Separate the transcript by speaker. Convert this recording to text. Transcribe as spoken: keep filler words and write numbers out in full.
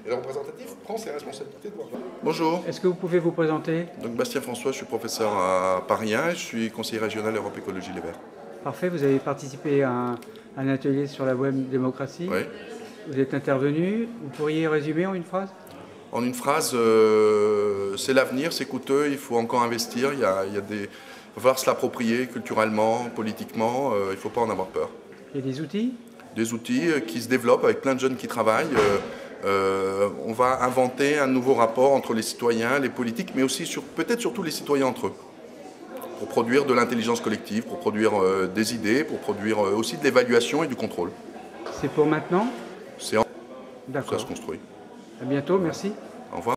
Speaker 1: Et le représentatif prend ses responsabilités de voir.
Speaker 2: Bonjour.
Speaker 3: Est-ce que vous pouvez vous présenter?
Speaker 2: Donc Bastien François, je suis professeur à Paris un et je suis conseiller régional Europe Écologie Les Verts.
Speaker 3: Parfait, vous avez participé à un, un atelier sur la web démocratie.
Speaker 2: Oui.
Speaker 3: Vous êtes intervenu, vous pourriez résumer en une phrase?
Speaker 2: En une phrase, euh, c'est l'avenir, c'est coûteux, il faut encore investir, il, y a, il, y a des, il va falloir se l'approprier culturellement, politiquement, euh, il ne faut pas en avoir peur.
Speaker 3: Il y a des outils?
Speaker 2: Des outils qui se développent avec plein de jeunes qui travaillent. Euh, euh, on va inventer un nouveau rapport entre les citoyens, les politiques, mais aussi sur, peut-être surtout les citoyens entre eux, pour produire de l'intelligence collective, pour produire euh, des idées, pour produire euh, aussi de l'évaluation et du contrôle.
Speaker 3: C'est pour maintenant?
Speaker 2: C'est en...
Speaker 3: D'accord.
Speaker 2: Ça se construit.
Speaker 3: À bientôt, merci.